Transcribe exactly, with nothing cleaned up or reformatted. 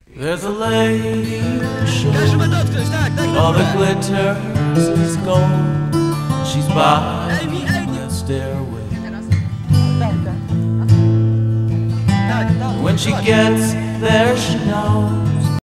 There's a lady who Każdy ma dotknąć, tak, tak. all the glitters is gold. She's by Ej, mi, ej, nie. the stairway. Tak, tak. When she gets there, she knows